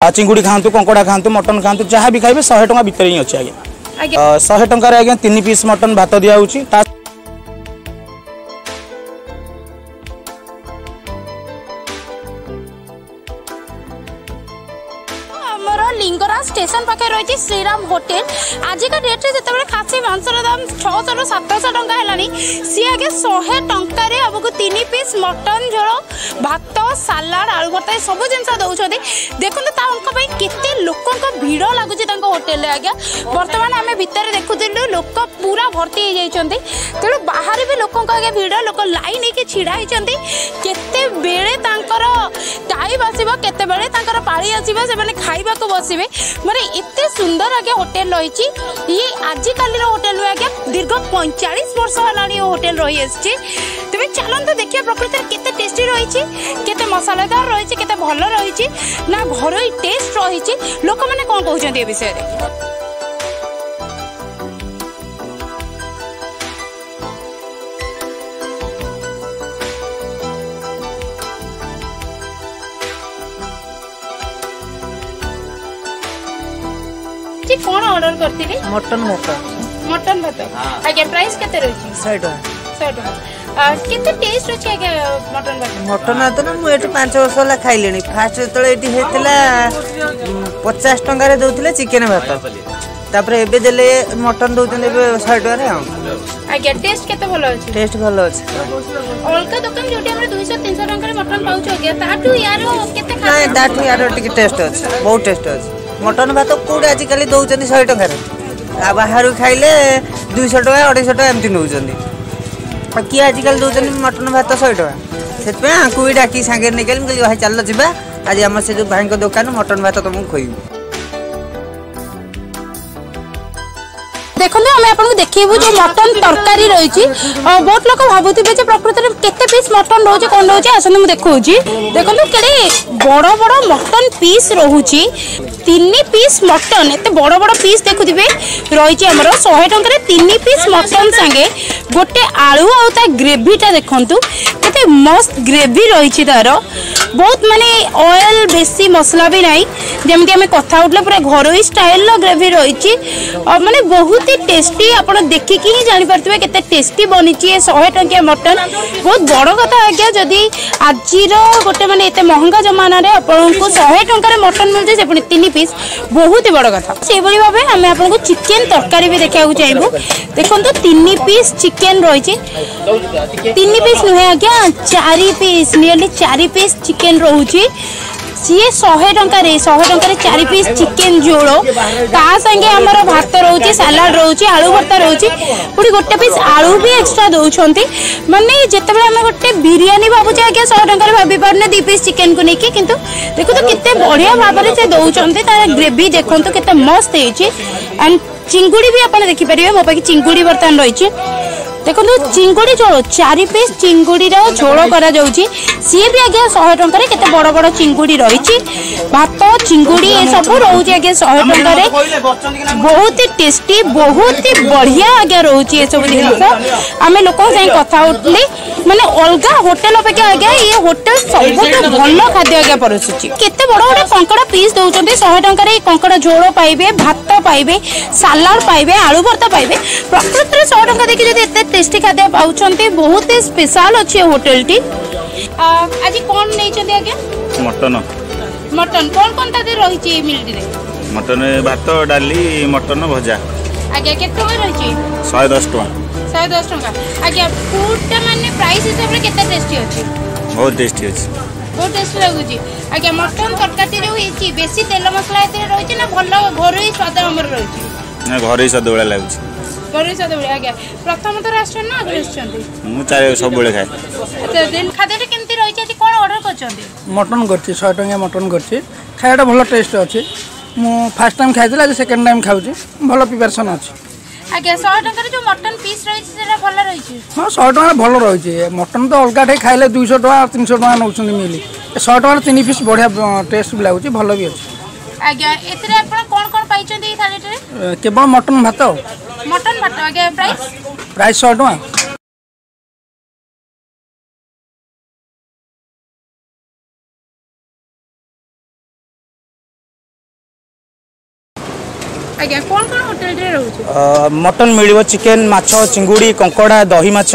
चिंगुड़ी खातु कंकड़ा खातु मटन खातु जहाँ भी खाइबे 100 टंका भितर ही अच्छे आज्ञा 100 टंकार आज्ञा 3 पीस मटन भात दिखाऊँगी। लिंगराज स्टेशन पाखे रही श्रीराम होटेल आजिका डेट में जिते खासी मांसर दाम 600 ରୁ 700 टंका है सी आगे 100 टंकार आमको 3 पीस मटन झोल भात सालाड आलू भर्ता सब जिन दौरान देखते केते लोक भिड़ लगुच होटेल आज्ञा बर्तमान आम भितर देखुलु लोक पूरा भर्ती हो जाती तेणु बाहर भी लोक आगे भिड़ लोक लाइन होकर छिड़ा होती केते बेले टाइम आसो केते बेले पाली आसो से खाइबा को बसबे माने इतने सुंदर आगे होटेल रही ये आजिकल होटेल में आगे दीर्घ 45 वर्ष है होटेल रही आसी तेज चलते देखिए प्रकृति में केते टेस्टी रही केते मसालेदार रही केते भल रही ना घर टेस्ट रही लोक मैंने कौन कहते ए विषय में कौन ऑर्डर करती मटन भात मटन भात आगे प्राइस केते रही 100 टका केते टेस्ट अछि आगे मटन भात मटन भात ना मु एठी 5 वर्ष होला खाइलेनी फास्ट जेतले एठी हेतला 50 टका रे दउथिले चिकन भात तापर एबे देले मटन दउतन एबे 100 टका रे आगे टेस्ट केते भलो अछि टेस्ट भलो अछि अलका दुकान जोटी हमरे 200 300 टका रे मटन पाउछ आगे ताठू यार केते खा नहीं ताठू यार टिके टेस्ट अछि बहुत टेस्ट अछि मटन भात कौटे आजिकल दौरान 100 टकर बाहर खाइले 200 टका 250 टका एमती नौ किए आजिकल दौरान मटन भात 100 टका से आपको भी डाक सांगे निकल भाई चल जा आज आम से जो भाई दुकान मटन भात तुमको खुईबू देखो आम आपको देखू जो मटन तरकारी रही बहुत लोग भावुवे प्रकृति में केते पीस मटन रोचे कौन रोचे आसते मुझे देखो केड़े बड़ बड़ मटन पीस रोचे 3 पीस मटन एत बड़ बड़ पीस देखुवे रही आमर 100 टंका 3 पीस मटन सांगे गोटे आलू आ ग्रेवीटा देखु केते मस्त ग्रेवी रही तार बहुत माने ऑयल बेसी मसला भी नहीं जमी आम कथा उठले पूरा घर स्टाइल ग्रेवी रही माने बहुत टेस्टी आप देखिकी ही जापर केते टेस्टी बनी 100 टंकिया मटन बहुत बड़ कथा आज्ञा जदि आज गोटे माने एते महंगा जमाना रे आपको 100 टंका मटन मिलते से 3 पीस बहुत ही बड़ कथा से भाव आम आपको चिकेन तरकारी भी देखा चाहिए देखो 3 पीस चिकेन रही 3 पीस नुहे आज्ञा 4 पीस नियरली 4 पीस चिकेन रोचे सी 100 टंका 4 पीस चिकेन झोल संगे आमर भात रोचे सालाड रोचे आलू भर्ता रोचे पूरी गोटे पीस आलू भी एक्स्ट्रा दौरान माने जिते आम गोटे बिरियानी भावुचे आगे 100 टंका भाभी पारे 2 पीस चिकेन को लेकिन किंतु देखो तो कितने बढ़िया भाव से दौरान तार ग्रेवी देखो केते मस्त एंड चिंगुड़ी भी आप देखिपारे मो पाखे चिंगुड़ी बर्तमान रही देखो चिंगुड़ी झोल 4 पीस चिंगुड़ी झोल करा सी भी आगे 100 टंका केते बड़ बड़ चिंगुड़ी रही भात चिंगुड़ी ये सब रोचे आगे 100 टंका बहुत ही टेस्टी बहुत ही बढ़िया आगे रोचे ये सब जिन आम लोक कथा उठली माने अलग होटेल अपेक्षा आगे ये होटेल सब भल खाद्य आगे परसुची केते बड़ बड़ कंकड़ा पीस दौरान 100 टंका कंकड़ा झोल पाइबे भात पाइबे सालाड पाइबे आलू भर्ता पाइबे प्रकृति में 100 टंका देखिए एते टेस्टी खाद्य पाउछंती बहुत ही स्पेशल अच्छे होटेल टी आज कौन नहीं आगे मटन मटन कौन कौन तादे रही मिल रे मटन भात डाली मटन भजा आगे केते टका रही 110 टका 110 टका आगे फूड माने प्राइस हिसाब रे केते टेस्टी अछि बहुत टेस्टी अछि बहुत टेस्टी लागुची आगे मटन तरकारी रे होई बेसी तेल मसला एते रही ना भल घरोई स्वाद हमर रही ना घरोई स्वाद बेला लागुची घरोई स्वाद बेला आगे प्रथम तो राष्ट्र ना आगे आछंती मु चारे सब बेले खाए अच्छा दिन खाद्यटा केमती रही अछि कोन ऑर्डर करछंती मटन करछि 100 टंका मटन करछि खायाटा भलो टेस्ट अछि मु फर्स्ट टाइम खाइदिला आज सेकंड टाइम खाउछि भलो प्रिपरेशन अछि आगे 100 टंका जो मटन पीस रही सेटा भलो रही छि हां 100 टंका भलो रही छि मटन तो अलगा ठे खाइले 200 टंका 300 टंका नउछन मिली 100 टंका 3 पीस बढ़िया टेस्ट भी लागुछि भलो भी अछि आगे एतरे आपण कोन कोन पाइछंती ई थाली रे केवल मटन भात आगे प्राइस 100 टंका। आज्ञा कोन कोन होटल रे रहउछ मटन मिलिबो चिकेन माछ चिंगुड़ी कंकड़ा दही माछ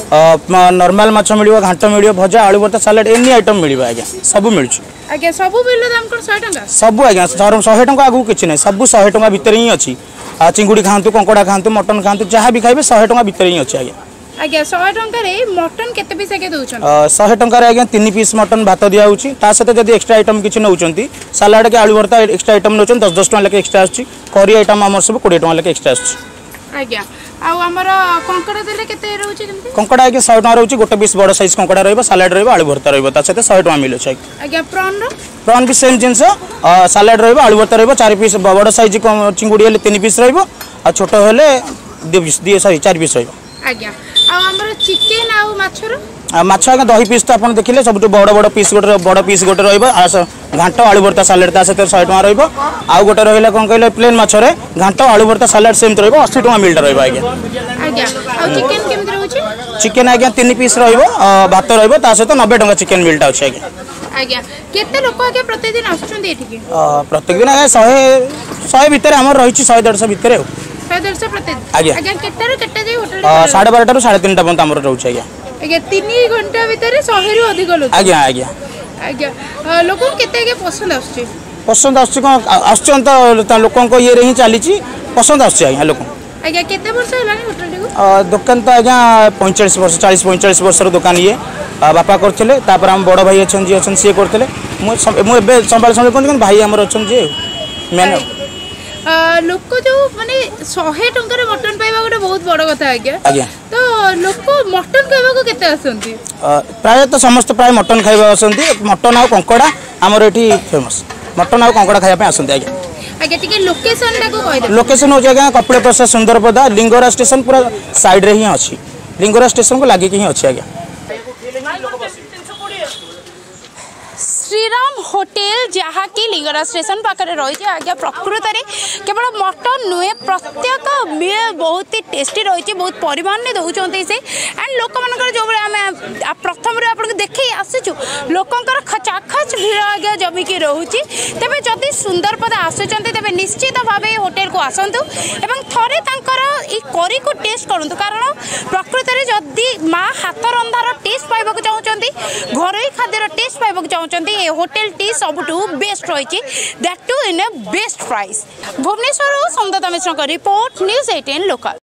नॉर्मल माछ मिलिबो घांट मिलिबो भजा आलू भर्ता सलाड एनी आइटम मिलिबो आज्ञा सब मिलुछ आज्ञा सब बिल दाम कोन 100 टका सब आज्ञा 100 टका आगु किछ नै सब 100 टका भीतर ही अछि चिंगुड़ी खांतु कंकड़ा खांतु मटन खांतु जहाँ भी खाइबे 100 टका भीतर ही अछि आज्ञा आज्ञा 100 टका रे मटन केते पीस के दउछन 100 टका रे आज्ञा 3 पीस मटन भात दिया होछि ता सते जदी एक्स्ट्रा आइटम किछ नउचंती सलाड के आलू भर्ता एक्स्ट्रा आइटम नउचन 10 टका लेके एक्स्ट्रा आछि करी आइटम हमर सब 20 टका लेके एक्स्ट्रा आछि आज्ञा आ हमर कंकड़ा देले केते रहउछि केमति कंकड़ा आज्ञा 100 टका रहउछि गोटे पीस बड़ साइज कंकड़ा रहइबो सलाड रहइबो आलू भर्ता रहइबो ता सते 100 टका मिलो छै आज्ञा प्रॉन भी सेम जिंस सलाड रहइबो आलू भर्ता रहइबो 4 पीस बड़ साइज चिंगुड़ी हेले 3 पीस रहइबो आ छोट हेले 2 पीस 4 पीस रहइबो आज्ञा आ हमर चिकेन आ माछर माछ आज्ञा दही पीस तो आप देखिले सब बड़ बड़ पीस गोटे बड़ पीस गोटे रहा घाट आलू भर्ता सालाड ता सहित 100 टका रहिबो आउ गोटे रहिला कोन कहले प्लेन माछरे घाट आलू भर्ता सालाड सेम रहिबो 80 टका मिलटा रहिबो आज्ञा आज्ञा आ चिकेन केमति रहउछि चिकेन आज्ञा 3 पीस रहिबो भात रहिबो ता सहित 90 टका चिकेन मिलटा अछि आज्ञा आज्ञा केते लोक आज्ञा प्रतिदिन आछुछन्ती एठिके प्रत्येक दिन आज्ञा 100 भीतर हमर रहिछि 100 150 भीतर 150 प्रतिदिन आज्ञा आज्ञा केते रे केते जे होटल 12:30 रु 3:30 पर्यंत हमर रहउछि आज्ञा आज्ञा 3 घंटा भीतर 100 रु अधिक लोक आज्ञा आज्ञा आज्ञा लोक केते के पसंद आछे तो लोकों को ये ही चली पसंद आज्ञा लोक आज्ञा केते वर्ष हलानी होटल दुकान तो आज्ञा 45 वर्ष 40-45 वर्ष दुकान ये बापा करथिले तापर हम बड़ भाई अछन जी अछन से करथिले मु संभाल कोन भाई हमर अछन जे मेन लोक जो माने 100 टका रे मटन पाइबा गोटे बहुत बड़ कथा आज्ञा तो लोक मटन खाइबा को केते आसंती प्राय तो समस्त प्राय मटन खाइबा आसंती मटन आ कंकड़ा हमर एठी फेमस मटन आ कंकड़ा खाइबा पे आसंती आज्ञा आज्ञा ठीक लोकेशन टा को कहि दे लोकेशन हो जाएगा कपड़े प्रसाद सुंदरपदा लिंगोरा स्टेशन पूरा साइड रे ही अछि लिंगोरा स्टेशन को लागे के ही अछि आज्ञा श्रीराम होटेल जहाँकि लिंगराज स्टेशन पाखे रही आज्ञा प्रकृत में केवल मटन नुहे प्रत्येक मिल बहुत ही टेस्टी रही बहुत परिमाण में दौरान से एंड लोक मान जो आम प्रथम आपको देखी आसीचु लोकंर खचाखच भीड़ आज्ञा जमिकी रोचे तेज जदि सुंदरपदा आसुँच तेज निश्चित भाव होटेल को आसतु और थे करी को टेस्ट करूँ कारण प्रकृत में जदि माँ हाथ रंधार टेस्ट पाइबा चाहते घर खाद्यर टेस्ट पाइबा चाहते होटेल टी सबुठू बेस्ट रही that to in a best price Bhubaneswar संदता मिश्र का रिपोर्ट न्यूज़ 18 लोकल।